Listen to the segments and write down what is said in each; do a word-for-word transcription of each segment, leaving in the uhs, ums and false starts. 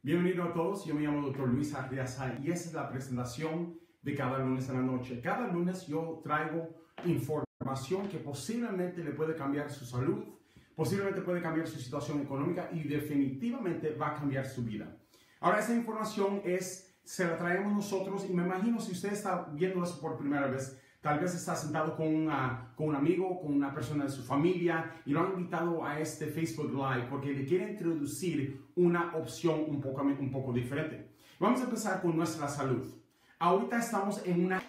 Bienvenidos a todos, yo me llamo doctor Luis Arriaza y esta es la presentación de cada lunes en la noche. Cada lunes yo traigo información que posiblemente le puede cambiar su salud, posiblemente puede cambiar su situación económica y definitivamente va a cambiar su vida. Ahora, esa información es, se la traemos nosotros y me imagino si usted está viendo eso por primera vez, tal vez está sentado con, una, con un amigo, con una persona de su familia y lo han invitado a este Facebook Live porque le quiere introducir una opción un poco, un poco diferente. Vamos a empezar con nuestra salud. Ahorita estamos en una...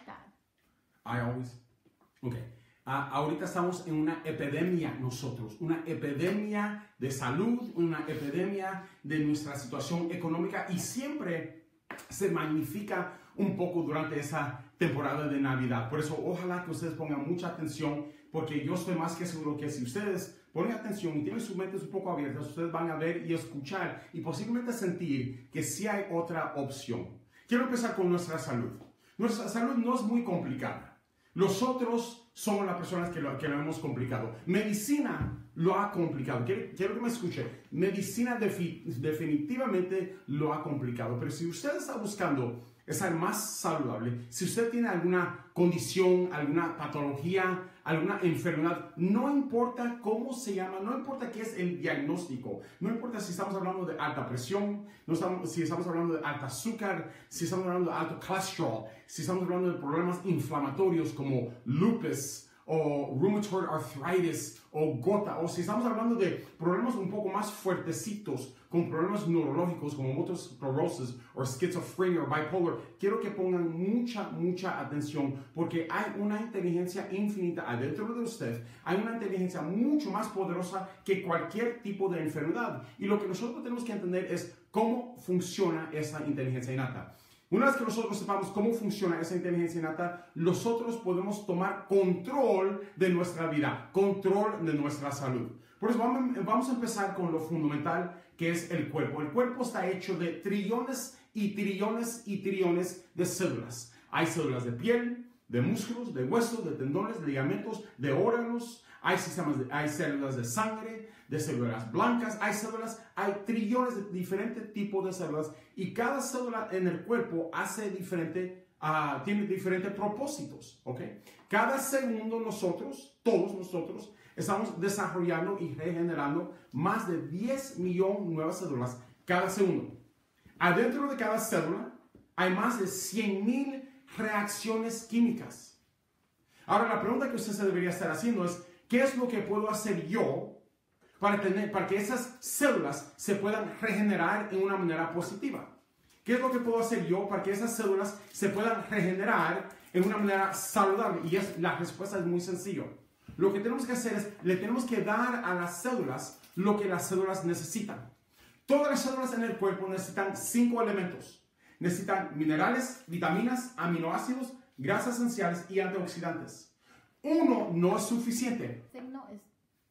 I always... Ok. Uh, ahorita estamos en una epidemia nosotros, una epidemia de salud, una epidemia de nuestra situación económica y siempre se magnifica un poco durante esa temporada de Navidad. Por eso, ojalá que ustedes pongan mucha atención, porque yo estoy más que seguro que si ustedes ponen atención y tienen sus mentes un poco abiertas, ustedes van a ver y escuchar y posiblemente sentir que sí hay otra opción. Quiero empezar con nuestra salud. Nuestra salud no es muy complicada. Nosotros somos las personas que lo, que lo hemos complicado. Medicina lo ha complicado. Quiero, quiero que me escuche. Medicina defi, definitivamente lo ha complicado. Pero si usted está buscando estar más saludable, si usted tiene alguna condición, alguna patología, alguna enfermedad, no importa cómo se llama, no importa qué es el diagnóstico, no importa si estamos hablando de alta presión, no estamos, si estamos hablando de alta azúcar, si estamos hablando de alto colesterol, si estamos hablando de problemas inflamatorios como lupus, o rheumatoid arthritis, o gota, o si estamos hablando de problemas un poco más fuertecitos, con problemas neurológicos como multiple sclerosis, o esquizofrenia, o bipolar, quiero que pongan mucha, mucha atención, porque hay una inteligencia infinita adentro de usted, hay una inteligencia mucho más poderosa que cualquier tipo de enfermedad, y lo que nosotros tenemos que entender es cómo funciona esa inteligencia innata. Una vez que nosotros sepamos cómo funciona esa inteligencia innata, nosotros podemos tomar control de nuestra vida, control de nuestra salud. Por eso vamos a empezar con lo fundamental que es el cuerpo. El cuerpo está hecho de trillones y trillones y trillones de células. Hay células de piel, de músculos, de huesos, de tendones, de ligamentos, de órganos. Hay, sistemas de, hay células de sangre, de células blancas, hay células, hay trillones de diferentes tipos de células y cada célula en el cuerpo hace diferente, uh, tiene diferentes propósitos, ¿ok? Cada segundo nosotros, todos nosotros, estamos desarrollando y regenerando más de diez millones de nuevas células cada segundo. Adentro de cada célula hay más de cien mil reacciones químicas. Ahora la pregunta que usted se debería estar haciendo es, ¿qué es lo que puedo hacer yo para, tener, para que esas células se puedan regenerar en una manera positiva? ¿Qué es lo que puedo hacer yo para que esas células se puedan regenerar en una manera saludable? Y es, la respuesta es muy sencilla. Lo que tenemos que hacer es, le tenemos que dar a las células lo que las células necesitan. Todas las células en el cuerpo necesitan cinco elementos. Necesitan minerales, vitaminas, aminoácidos, grasas esenciales y antioxidantes. Uno no es suficiente. No es.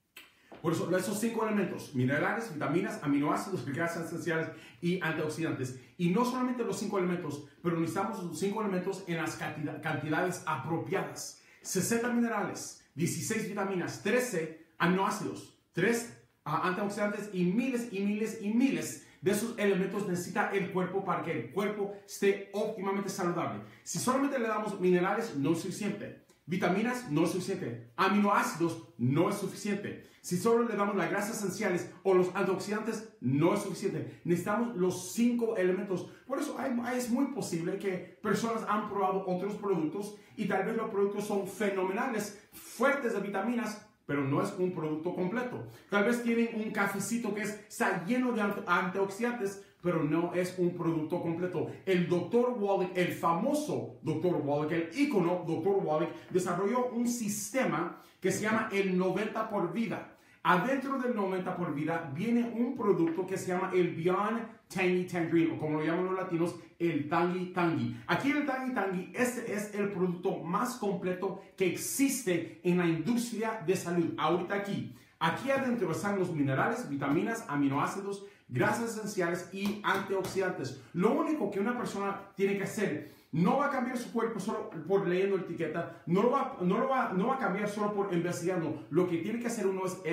Por eso, esos cinco elementos, minerales, vitaminas, aminoácidos, grasas esenciales y antioxidantes. Y no solamente los cinco elementos, pero necesitamos los cinco elementos en las cantidades apropiadas. sesenta minerales, dieciséis vitaminas, trece aminoácidos, tres uh, antioxidantes y miles y miles y miles de esos elementos necesita el cuerpo para que el cuerpo esté óptimamente saludable. Si solamente le damos minerales, no es suficiente. Vitaminas no es suficiente, aminoácidos no es suficiente. Si solo le damos las grasas esenciales o los antioxidantes, no es suficiente. Necesitamos los cinco elementos. Por eso hay, es muy posible que personas han probado otros productos y tal vez los productos son fenomenales, fuertes de vitaminas, pero no es un producto completo. Tal vez tienen un cafecito que es, está lleno de antioxidantes, pero no es un producto completo. El doctor Wallach, el famoso doctor Wallach, el ícono doctor Wallach, desarrolló un sistema que se llama el noventa por vida. Adentro del noventa por vida viene un producto que se llama el Beyond Tangy Tangerine, o como lo llaman los latinos, el Tangy Tangy. Aquí el Tangy Tangy, este es el producto más completo que existe en la industria de salud. Ahorita aquí, aquí adentro están los minerales, vitaminas, aminoácidos, grasas esenciales y antioxidantes. Lo único que una persona tiene que hacer, no va a cambiar su cuerpo solo por leyendo etiqueta, no lo va, no lo va, no va a cambiar solo por investigando. Lo que tiene que hacer uno es, es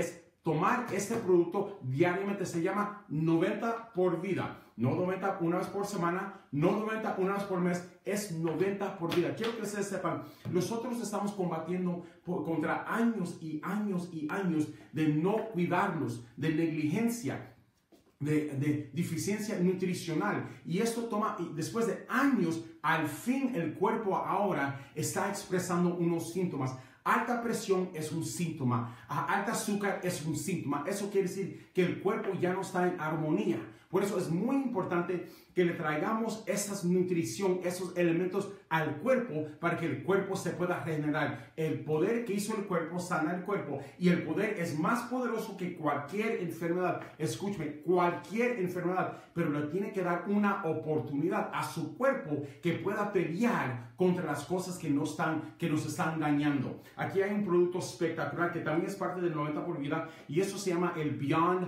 tomar este producto diariamente. Se llama noventa por vida. No noventa una vez por semana, no noventa una vez por mes, es noventa por vida. Quiero que ustedes sepan, nosotros estamos combatiendo por, contra años y años y años de no cuidarnos, de negligencia, de, de deficiencia nutricional. Y esto toma, y después de años, al fin el cuerpo ahora está expresando unos síntomas. Alta presión es un síntoma, alta azúcar es un síntoma. Eso quiere decir que el cuerpo ya no está en armonía. Por eso es muy importante que le traigamos esa nutrición, esos elementos al cuerpo para que el cuerpo se pueda regenerar. El poder que hizo el cuerpo sana el cuerpo, y el poder es más poderoso que cualquier enfermedad. Escúcheme, cualquier enfermedad, pero le tiene que dar una oportunidad a su cuerpo que pueda pelear contra las cosas que, no están, que nos están dañando. Aquí hay un producto espectacular que también es parte del noventa por vida, y eso se llama el Beyond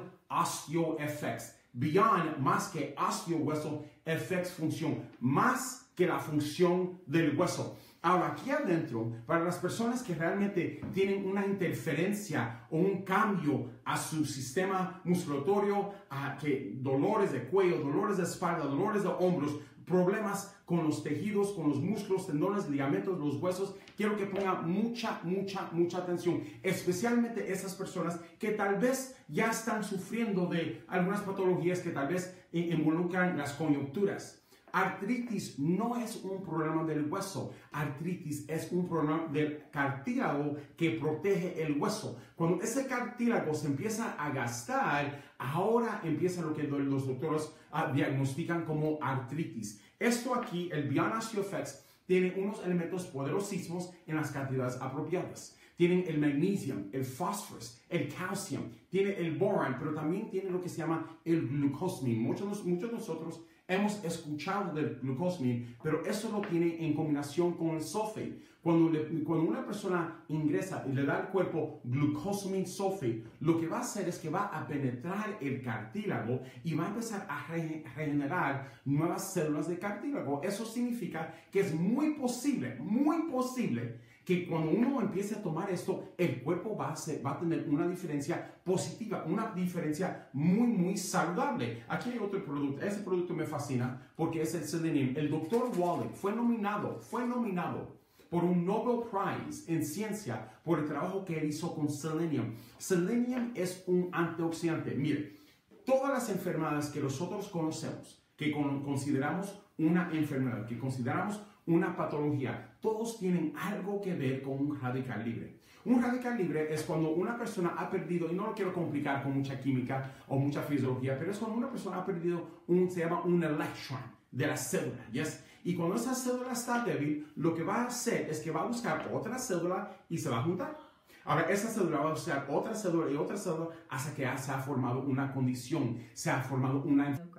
OsteoFX. Beyond, más que osteohueso, F X función, más que la función del hueso. Ahora, aquí adentro, para las personas que realmente tienen una interferencia o un cambio a su sistema musculatorio, a que dolores de cuello, dolores de espalda, dolores de hombros, problemas con los tejidos, con los músculos, tendones, ligamentos, los huesos, quiero que pongan mucha, mucha, mucha atención, especialmente esas personas que tal vez ya están sufriendo de algunas patologías que tal vez involucran las coyunturas. Artritis no es un problema del hueso, artritis es un problema del cartílago que protege el hueso. Cuando ese cartílago se empieza a gastar, ahora empieza lo que los doctores uh, diagnostican como artritis. Esto aquí, el Beyond OsteoFX, tiene unos elementos poderosísimos en las cantidades apropiadas. Tienen el magnesium, el fósforo, el calcium, tiene el boron, pero también tiene lo que se llama el glucosamine. Muchos, muchos de nosotros hemos escuchado del glucosamine, pero eso lo tiene en combinación con el sulfate. Cuando, le, cuando una persona ingresa y le da al cuerpo glucosamine sulfate, lo que va a hacer es que va a penetrar el cartílago y va a empezar a re, regenerar nuevas células de cartílago. Eso significa que es muy posible, muy posible que cuando uno empiece a tomar esto, el cuerpo va a, ser, va a tener una diferencia positiva, una diferencia muy, muy saludable. Aquí hay otro producto. Ese producto me fascina porque es el Selenium. El doctor Wallach fue nominado, fue nominado por un Nobel Prize en ciencia por el trabajo que él hizo con Selenium. Selenium es un antioxidante. Mire, todas las enfermedades que nosotros conocemos, que con, consideramos una enfermedad, que consideramos una patología, todos tienen algo que ver con un radical libre. Un radical libre es cuando una persona ha perdido, y no lo quiero complicar con mucha química o mucha fisiología, pero es cuando una persona ha perdido un, se llama un electrón de la célula, ¿yes? Y cuando esa célula está débil, lo que va a hacer es que va a buscar otra célula y se va a juntar. Ahora, esa célula va a buscar otra célula y otra célula hasta que se ha formado una condición, se ha formado una enfermedad.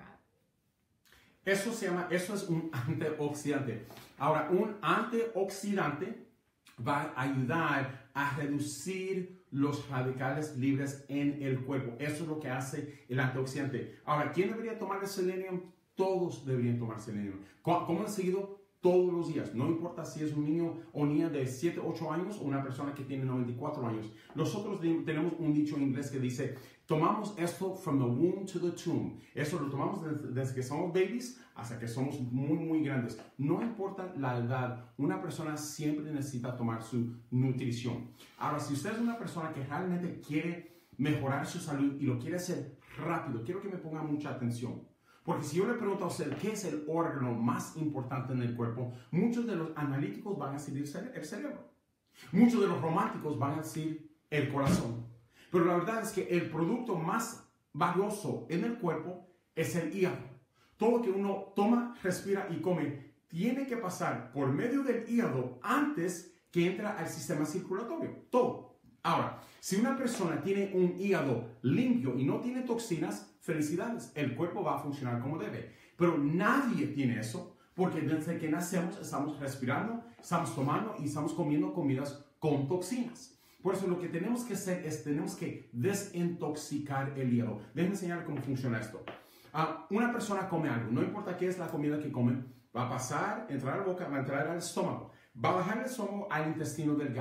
Eso se llama, eso es un antioxidante. Ahora, un antioxidante va a ayudar a reducir los radicales libres en el cuerpo. Eso es lo que hace el antioxidante. Ahora, ¿quién debería tomar el selenium? Todos deberían tomar selenium. ¿Cómo han seguido? Todos los días. No importa si es un niño o niña de siete, ocho años o una persona que tiene noventa y cuatro años. Nosotros tenemos un dicho en inglés que dice, tomamos esto from the womb to the tomb. Eso lo tomamos desde, desde que somos babies hasta que somos muy, muy grandes. No importa la edad, una persona siempre necesita tomar su nutrición. Ahora, si usted es una persona que realmente quiere mejorar su salud y lo quiere hacer rápido, quiero que me ponga mucha atención. Porque si yo le pregunto a usted qué es el órgano más importante en el cuerpo, muchos de los analíticos van a decir el cerebro. Muchos de los románticos van a decir el corazón. Pero la verdad es que el producto más valioso en el cuerpo es el hígado. Todo lo que uno toma, respira y come tiene que pasar por medio del hígado antes que entra al sistema circulatorio. Todo. Ahora, si una persona tiene un hígado limpio y no tiene toxinas, felicidades, el cuerpo va a funcionar como debe. Pero nadie tiene eso porque desde que nacemos estamos respirando, estamos tomando y estamos comiendo comidas con toxinas. Por eso lo que tenemos que hacer es tenemos que desintoxicar el hígado. Déjenme enseñar cómo funciona esto. Uh, una persona come algo, no importa qué es la comida que come, va a pasar, entrar a la boca, va a entrar al estómago, va a bajar el estómago al intestino delgado.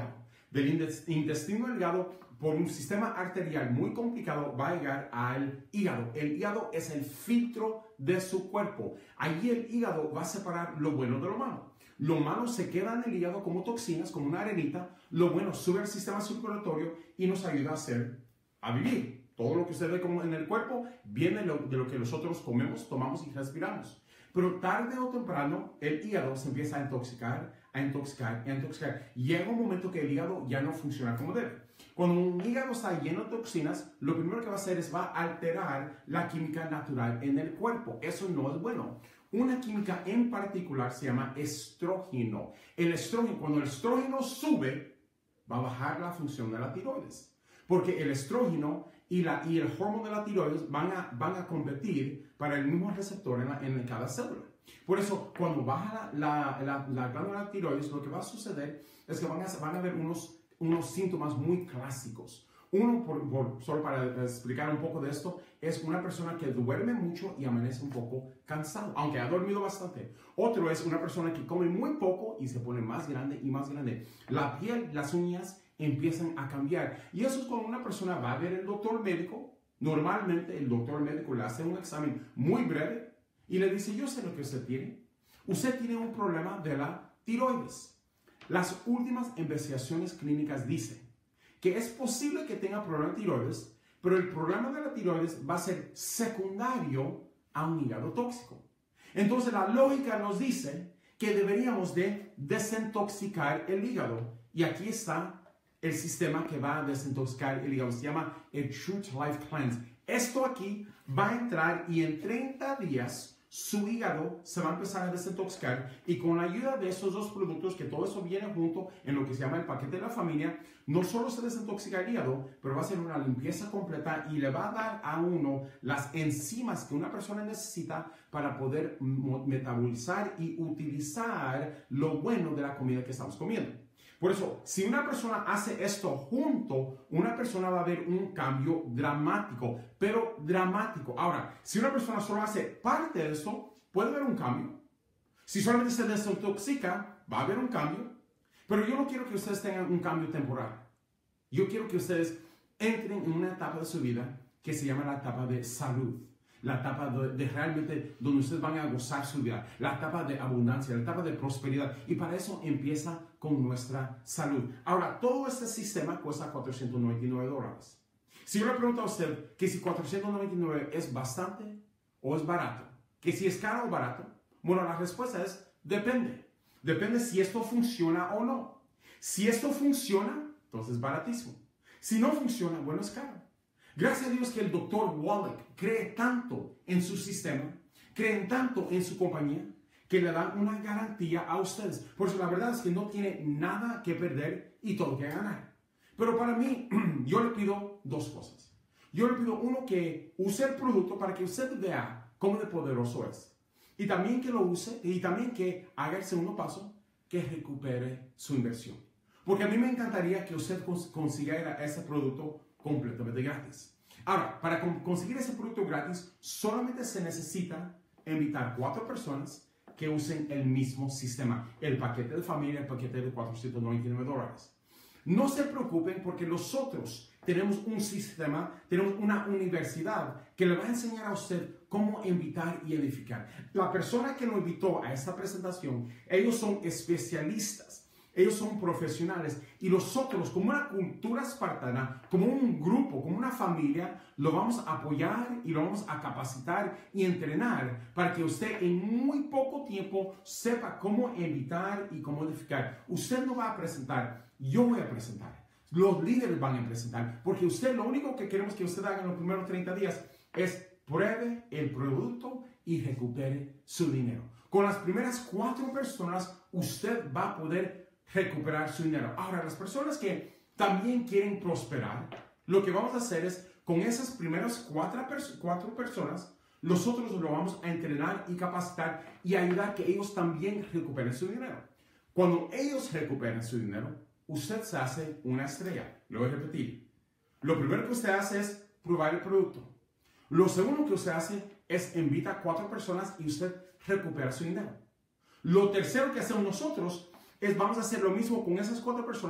Del intestino delgado, por un sistema arterial muy complicado, va a llegar al hígado. El hígado es el filtro de su cuerpo. Allí el hígado va a separar lo bueno de lo malo. Lo malo se queda en el hígado como toxinas, como una arenita. Lo bueno sube al sistema circulatorio y nos ayuda a hacer, a vivir. Todo lo que usted ve como en el cuerpo viene de lo, de lo que nosotros comemos, tomamos y respiramos. Pero tarde o temprano el hígado se empieza a intoxicar, a intoxicar, a intoxicar. Llega un momento que el hígado ya no funciona como debe. Cuando un hígado está lleno de toxinas, lo primero que va a hacer es va a alterar la química natural en el cuerpo. Eso no es bueno. Una química en particular se llama estrógeno. El estrógeno, cuando el estrógeno sube, va a bajar la función de la tiroides. Porque el estrógeno y, la, y el hormona de la tiroides van a, van a competir para el mismo receptor en, la, en cada célula. Por eso, cuando baja la, la, la, la glándula de la tiroides, lo que va a suceder es que van a, van a haber unos, unos síntomas muy clásicos. Uno, por, por, solo para explicar un poco de esto, es una persona que duerme mucho y amanece un poco cansado, aunque ha dormido bastante. Otro es una persona que come muy poco y se pone más grande y más grande. La piel, las uñas empiezan a cambiar. Y eso es cuando una persona va a ver al doctor médico. Normalmente el doctor médico le hace un examen muy breve y le dice, yo sé lo que usted tiene. Usted tiene un problema de la tiroides. Las últimas investigaciones clínicas dicen que es posible que tenga problema de tiroides, pero el problema de la tiroides va a ser secundario a un hígado tóxico. Entonces la lógica nos dice que deberíamos de desintoxicar el hígado. Y aquí está el sistema que va a desintoxicar el hígado. Se llama el Truth Life Cleanse. Esto aquí va a entrar y en treinta días su hígado se va a empezar a desintoxicar, y con la ayuda de esos dos productos, que todo eso viene junto en lo que se llama el paquete de la familia, no solo se desintoxica el hígado, pero va a ser una limpieza completa y le va a dar a uno las enzimas que una persona necesita para poder metabolizar y utilizar lo bueno de la comida que estamos comiendo. Por eso, si una persona hace esto junto, una persona va a ver un cambio dramático, pero dramático. Ahora, si una persona solo hace parte de esto, puede haber un cambio. Si solamente se desintoxica, va a haber un cambio. Pero yo no quiero que ustedes tengan un cambio temporal. Yo quiero que ustedes entren en una etapa de su vida que se llama la etapa de salud. La etapa de, de realmente donde ustedes van a gozar su vida, la etapa de abundancia, la etapa de prosperidad, y para eso empieza con nuestra salud. Ahora, todo este sistema cuesta cuatrocientos noventa y nueve dólares. Si yo le pregunto a usted que si cuatrocientos noventa y nueve es bastante o es barato, que si es caro o barato, bueno, la respuesta es depende. Depende si esto funciona o no. Si esto funciona, entonces es baratísimo. Si no funciona, bueno, es caro. Gracias a Dios que el doctor Wallach cree tanto en su sistema, creen tanto en su compañía, que le dan una garantía a ustedes. Por eso la verdad es que no tiene nada que perder y todo que ganar. Pero para mí, yo le pido dos cosas. Yo le pido, uno, que use el producto para que usted vea cómo de poderoso es. Y también que lo use, y también que haga el segundo paso, que recupere su inversión. Porque a mí me encantaría que usted consiguiera ese producto completamente gratis. Ahora, para conseguir ese producto gratis, solamente se necesita invitar cuatro personas que usen el mismo sistema, el paquete de familia, el paquete de cuatrocientos noventa y nueve dólares. No se preocupen porque nosotros tenemos un sistema, tenemos una universidad que le va a enseñar a usted cómo invitar y edificar. La persona que lo invitó a esta presentación, ellos son especialistas. Ellos son profesionales, y nosotros, como una cultura espartana, como un grupo, como una familia, lo vamos a apoyar y lo vamos a capacitar y entrenar para que usted en muy poco tiempo sepa cómo invitar y cómo edificar. Usted no va a presentar, yo voy a presentar. Los líderes van a presentar, porque usted, lo único que queremos que usted haga en los primeros treinta días es pruebe el producto y recupere su dinero. Con las primeras cuatro personas, usted va a poder recuperar su dinero. Ahora, las personas que también quieren prosperar, lo que vamos a hacer es, con esas primeras cuatro, pers cuatro personas, nosotros lo vamos a entrenar y capacitar y ayudar a que ellos también recuperen su dinero. Cuando ellos recuperen su dinero, usted se hace una estrella. Lo voy a repetir. Lo primero que usted hace es probar el producto. Lo segundo que usted hace es invita a cuatro personas y usted recupera su dinero. Lo tercero que hacemos nosotros es vamos a hacer lo mismo con esas cuatro personas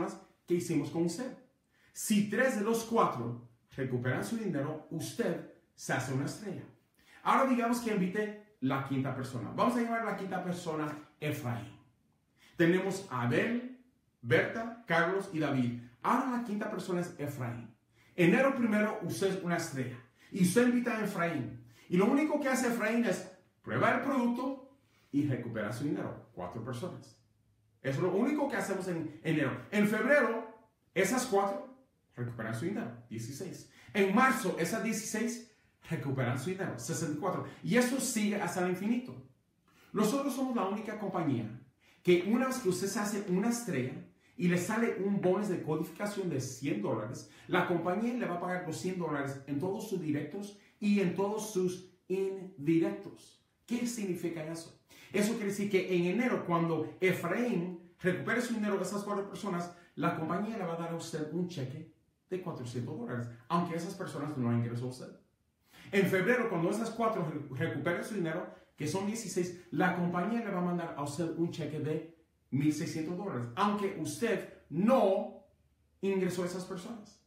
que hicimos con usted. Si tres de los cuatro recuperan su dinero, usted se hace una estrella. Ahora digamos que invite la quinta persona. Vamos a llamar a la quinta persona Efraín. Tenemos a Abel, Berta, Carlos y David. Ahora la quinta persona es Efraín. Enero primero usted es una estrella y usted invita a Efraín. Y lo único que hace Efraín es prueba el producto y recupera su dinero. Cuatro personas. Eso es lo único que hacemos en enero. En febrero, esas cuatro recuperan su dinero. dieciséis. En marzo, esas dieciséis recuperan su dinero. sesenta y cuatro. Y eso sigue hasta el infinito. Nosotros somos la única compañía que una vez que usted se hace una estrella y le sale un bonus de codificación de cien dólares, la compañía le va a pagar los cien dólares en todos sus directos y en todos sus indirectos. ¿Qué significa eso? Eso quiere decir que en enero, cuando Efraín recupere su dinero de esas cuatro personas, la compañía le va a dar a usted un cheque de cuatrocientos dólares, aunque esas personas no ingresó a usted. En febrero, cuando esas cuatro recuperen su dinero, que son dieciséis, la compañía le va a mandar a usted un cheque de mil seiscientos dólares, aunque usted no ingresó a esas personas.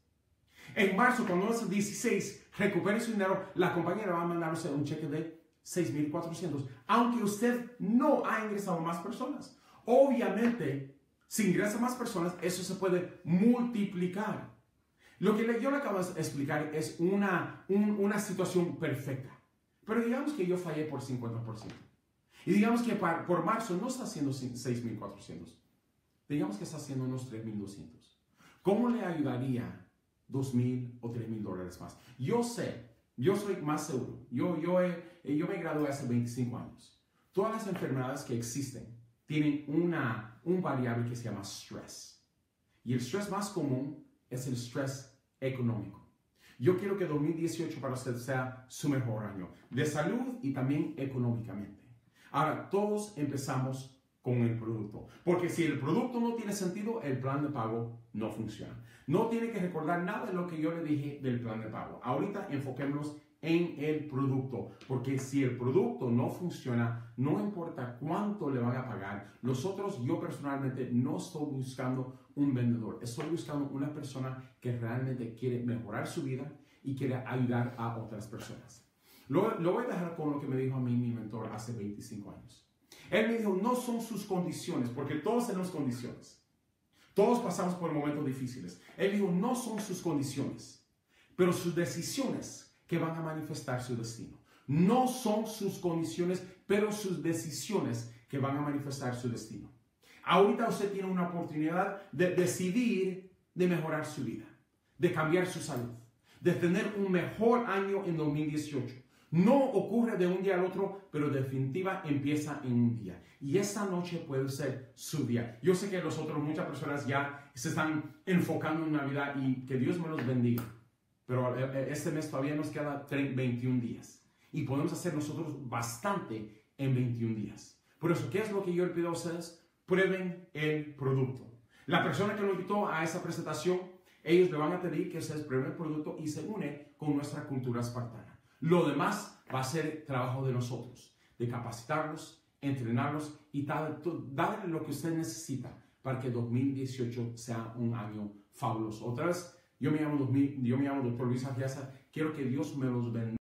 En marzo, cuando esas dieciséis recuperen su dinero, la compañía le va a mandar a usted un cheque de seis mil cuatrocientos, aunque usted no ha ingresado más personas. Obviamente, si ingresa más personas, eso se puede multiplicar. Lo que yo le acabo de explicar es una, un, una situación perfecta. Pero digamos que yo fallé por cincuenta por ciento. Y digamos que para, por marzo no está haciendo seis mil cuatrocientos. Digamos que está haciendo unos tres mil doscientos. ¿Cómo le ayudaría dos mil o tres mil dólares más? Yo sé, yo soy más seguro. Yo, yo, he, yo me gradué hace veinticinco años. Todas las enfermedades que existen tienen una, un variable que se llama stress. Y el stress más común es el stress económico. Yo quiero que dos mil dieciocho para usted sea su mejor año de salud y también económicamente. Ahora, todos empezamos con el producto. Porque si el producto no tiene sentido, el plan de pago no funciona. No tiene que recordar nada de lo que yo le dije del plan de pago. Ahorita enfoquémonos en el producto. Porque si el producto no funciona, no importa cuánto le van a pagar. Nosotros, yo personalmente, no estoy buscando un vendedor. Estoy buscando una persona que realmente quiere mejorar su vida y quiere ayudar a otras personas. Lo, lo voy a dejar con lo que me dijo a mí mi mentor hace veinticinco años. Él me dijo, no son sus condiciones, porque todos tenemos condiciones. Todos pasamos por momentos difíciles. Él dijo, no son sus condiciones, pero sus decisiones que van a manifestar su destino. No son sus condiciones, pero sus decisiones que van a manifestar su destino. Ahorita usted tiene una oportunidad de decidir de mejorar su vida, de cambiar su salud, de tener un mejor año en dos mil dieciocho. No ocurre de un día al otro, pero definitiva empieza en un día. Y esta noche puede ser su día. Yo sé que nosotros, muchas personas ya se están enfocando en Navidad y que Dios me los bendiga. Pero este mes todavía nos queda veintiún días. Y podemos hacer nosotros bastante en veintiún días. Por eso, ¿qué es lo que yo le pido a ustedes? Prueben el producto. La persona que lo invitó a esa presentación, ellos le van a pedir que ustedes prueben el producto y se une con nuestra cultura espartana. Lo demás va a ser trabajo de nosotros, de capacitarlos, entrenarlos y darle lo que usted necesita para que dos mil dieciocho sea un año fabuloso. Otra vez, yo me llamo, yo me llamo doctor Luis Arriaza. Quiero que Dios me los bendiga.